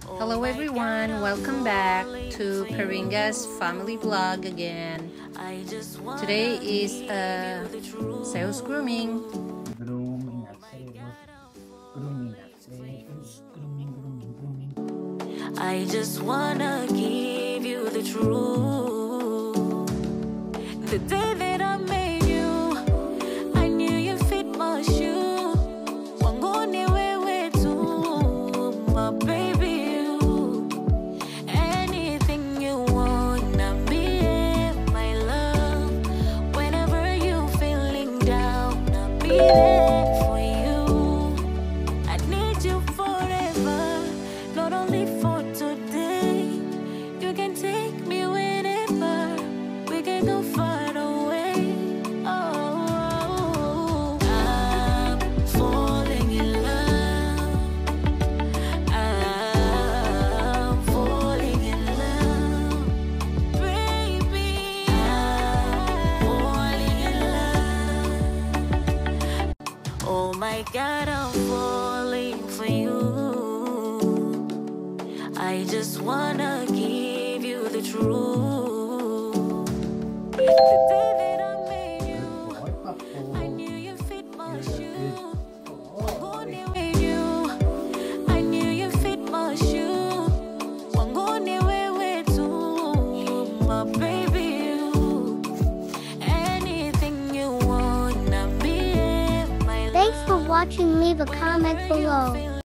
Hello everyone, welcome back to Peringa's family vlog again. Today is sales grooming. Grooming at sales. Grooming at sales. Grooming. I just wanna give you the truth. The day that I made you, I knew you fit my shoe. Wangone wewe tu, my baby you. Anything you wanna be, my love. Whenever you feeling down, I'll be there for you. I need you forever, not only for today. You can take me whenever, we can go far away. Oh, I'm falling in love. I'm falling in love, baby. I'm falling in love. Oh my God, I'm falling for you. I just wanna give you the truth. The day that I made you, I knew you fit my shoe. Wangone with you, I knew you fit my shoe. Wangone wewe tu, my baby you. Anything you wanna be, my love. Thanks for watching. Leave a comment below.